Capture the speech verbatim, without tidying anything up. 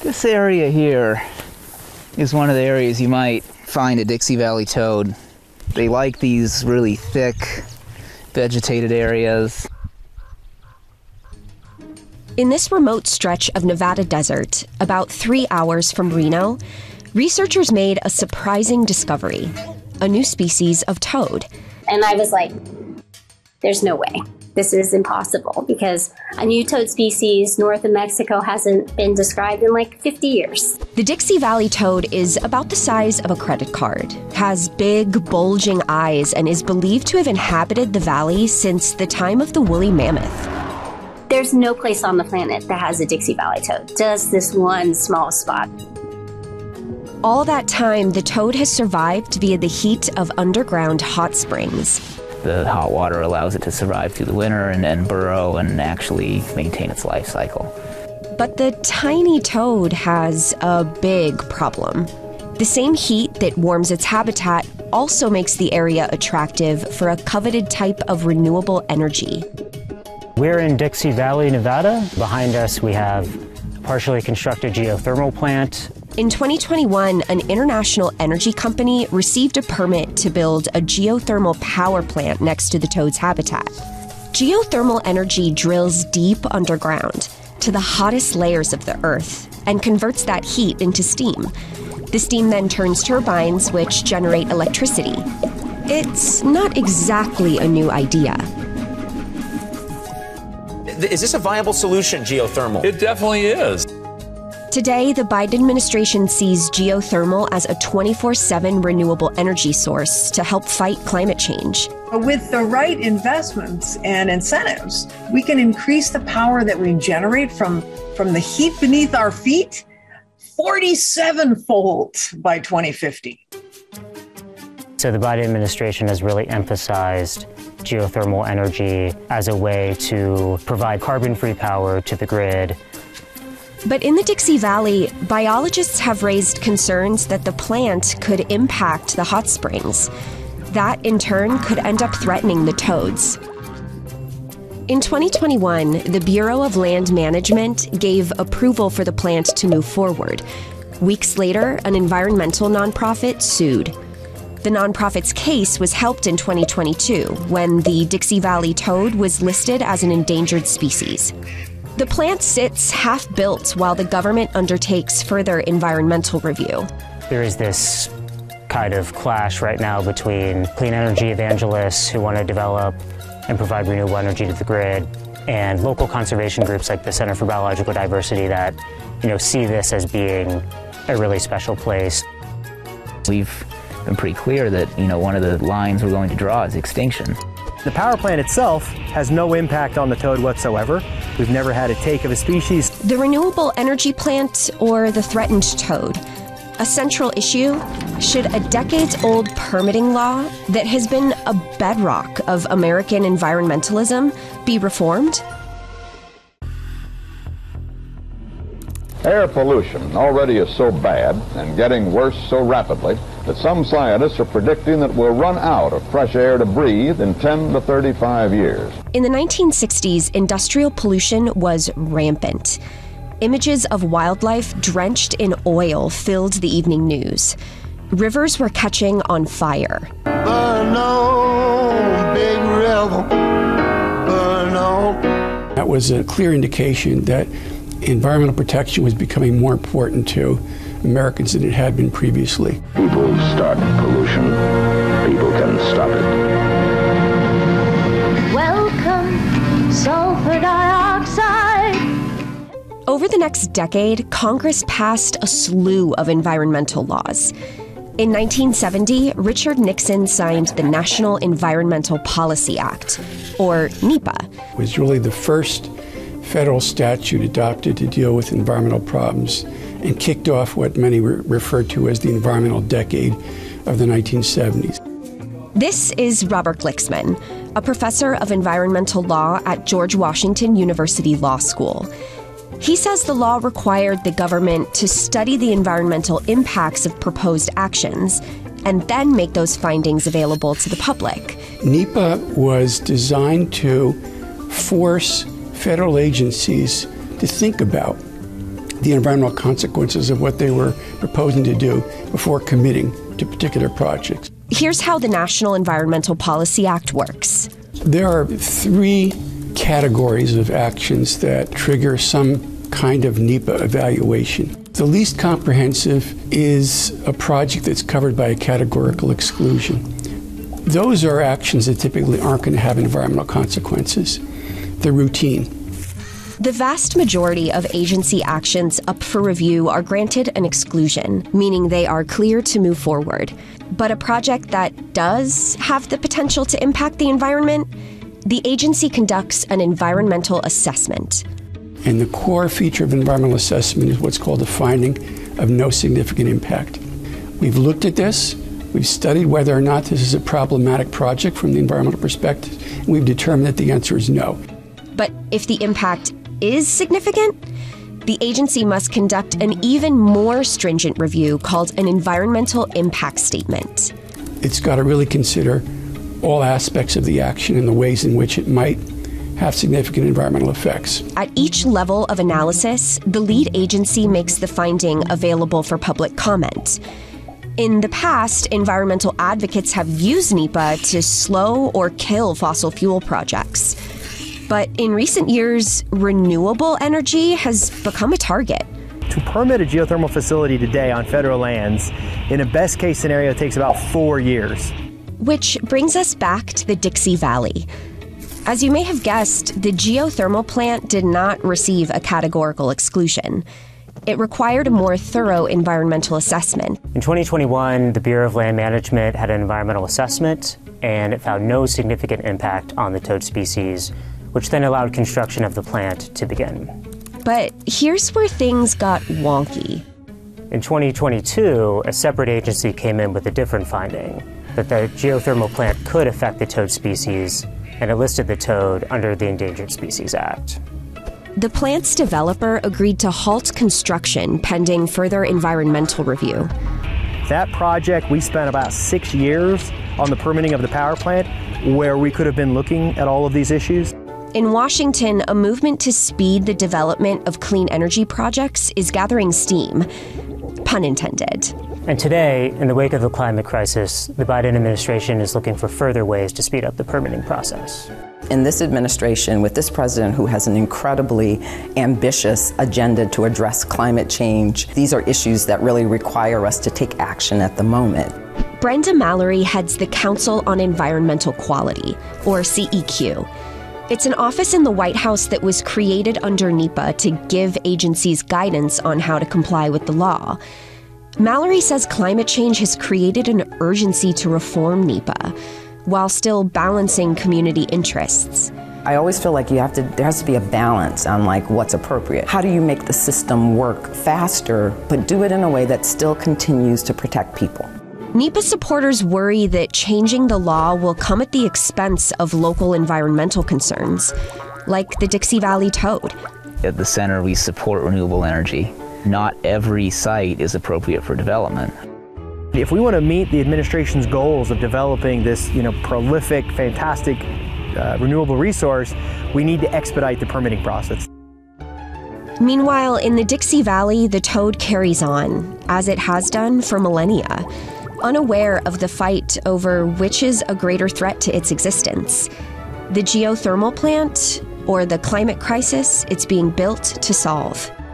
This area here is one of the areas you might find a Dixie Valley toad. They like these really thick, vegetated areas. In this remote stretch of Nevada desert, about three hours from Reno, researchers made a surprising discovery, a new species of toad. And I was like, there's no way. This is impossible because a new toad species north of Mexico hasn't been described in like fifty years. The Dixie Valley toad is about the size of a credit card, has big, bulging eyes, and is believed to have inhabited the valley since the time of the woolly mammoth. There's no place on the planet that has a Dixie Valley toad, just this one small spot. All that time, the toad has survived via the heat of underground hot springs. The hot water allows it to survive through the winter and then burrow and actually maintain its life cycle. But the tiny toad has a big problem. The same heat that warms its habitat also makes the area attractive for a coveted type of renewable energy. We're in Dixie Valley, Nevada. Behind us, we have a partially constructed geothermal plant. In twenty twenty-one, an international energy company received a permit to build a geothermal power plant next to the toad's habitat. Geothermal energy drills deep underground to the hottest layers of the earth and converts that heat into steam. The steam then turns turbines, which generate electricity. It's not exactly a new idea. Is this a viable solution, geothermal? It definitely is. Today, the Biden administration sees geothermal as a twenty-four seven renewable energy source to help fight climate change. With the right investments and incentives, we can increase the power that we generate from, from the heat beneath our feet forty-seven-fold by twenty fifty. So the Biden administration has really emphasized geothermal energy as a way to provide carbon-free power to the grid. But in the Dixie Valley, biologists have raised concerns that the plant could impact the hot springs. That, in turn, could end up threatening the toads. In twenty twenty-one, the Bureau of Land Management gave approval for the plant to move forward. Weeks later, an environmental nonprofit sued. The nonprofit's case was helped in twenty twenty-two when the Dixie Valley toad was listed as an endangered species. The plant sits half-built while the government undertakes further environmental review. There is this kind of clash right now between clean energy evangelists who want to develop and provide renewable energy to the grid and local conservation groups like the Center for Biological Diversity that, you know, see this as being a really special place. We've been pretty clear that, you know, one of the lines we're going to draw is extinction. The power plant itself has no impact on the toad whatsoever. We've never had a take of a species. The renewable energy plant or the threatened toad? A central issue, should a decades-old permitting law that has been a bedrock of American environmentalism be reformed? Air pollution already is so bad and getting worse so rapidly that some scientists are predicting that we'll run out of fresh air to breathe in ten to thirty-five years. In the nineteen sixties, industrial pollution was rampant. Images of wildlife drenched in oil filled the evening news. Rivers were catching on fire. Burn on, big river, burn on. That was a clear indication that environmental protection was becoming more important to Americans than it had been previously. People start pollution, people can stop it. Welcome, sulfur dioxide. Over the next decade, Congress passed a slew of environmental laws. In nineteen seventy, Richard Nixon signed the National Environmental Policy Act, or NEPA. It was really the first federal statute adopted to deal with environmental problems and kicked off what many re- refer to as the environmental decade of the nineteen seventies. This is Robert Glicksman, a professor of environmental law at George Washington University Law School. He says the law required the government to study the environmental impacts of proposed actions and then make those findings available to the public. NEPA was designed to force federal agencies to think about the environmental consequences of what they were proposing to do before committing to particular projects. Here's how the National Environmental Policy Act works. There are three categories of actions that trigger some kind of NEPA evaluation. The least comprehensive is a project that's covered by a categorical exclusion. Those are actions that typically aren't going to have environmental consequences. They're routine. The vast majority of agency actions up for review are granted an exclusion, meaning they are clear to move forward. But a project that does have the potential to impact the environment, the agency conducts an environmental assessment. And the core feature of environmental assessment is what's called a finding of no significant impact. We've looked at this, we've studied whether or not this is a problematic project from the environmental perspective, and we've determined that the answer is no. But if the impact is significant, the agency must conduct an even more stringent review called an environmental impact statement. It's got to really consider all aspects of the action and the ways in which it might have significant environmental effects. At each level of analysis, the lead agency makes the finding available for public comment. In the past, environmental advocates have used NEPA to slow or kill fossil fuel projects. But in recent years, renewable energy has become a target. To permit a geothermal facility today on federal lands, in a best case scenario, it takes about four years. Which brings us back to the Dixie Valley. As you may have guessed, the geothermal plant did not receive a categorical exclusion. It required a more thorough environmental assessment. In twenty twenty-one, the Bureau of Land Management had an environmental assessment, and it found no significant impact on the toad species, which then allowed construction of the plant to begin. But here's where things got wonky. In twenty twenty-two, a separate agency came in with a different finding, that the geothermal plant could affect the toad species, and it listed the toad under the Endangered Species Act. The plant's developer agreed to halt construction pending further environmental review. That project, we spent about six years on the permitting of the power plant, where we could have been looking at all of these issues. In Washington, a movement to speed the development of clean energy projects is gathering steam, pun intended. And today, in the wake of the climate crisis, the Biden administration is looking for further ways to speed up the permitting process. In this administration, with this president who has an incredibly ambitious agenda to address climate change, these are issues that really require us to take action at the moment. Brenda Mallory heads the Council on Environmental Quality, or C E Q. It's an office in the White House that was created under NEPA to give agencies guidance on how to comply with the law. Mallory says climate change has created an urgency to reform NEPA, while still balancing community interests. I always feel like you have to, there has to be a balance on like what's appropriate. How do you make the system work faster, but do it in a way that still continues to protect people? NEPA supporters worry that changing the law will come at the expense of local environmental concerns, like the Dixie Valley toad. At the center, we support renewable energy. Not every site is appropriate for development. If we want to meet the administration's goals of developing this, you know, prolific, fantastic uh, renewable resource, we need to expedite the permitting process. Meanwhile, in the Dixie Valley, the toad carries on, as it has done for millennia, unaware of the fight over which is a greater threat to its existence: the geothermal plant or the climate crisis it's being built to solve.